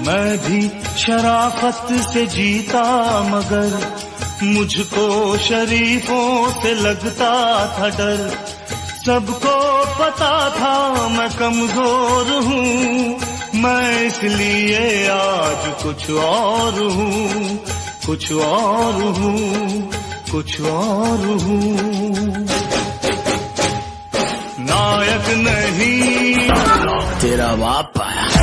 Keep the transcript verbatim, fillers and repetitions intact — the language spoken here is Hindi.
मैं भी शराफत से जीता मगर मुझको शरीफों से लगता था डर। सबको पता था मैं कमजोर हूँ, मैं इसलिए आज कुछ और हूँ, कुछ और हूँ, कुछ और हूँ। नायक नहीं तेरा बाप आया।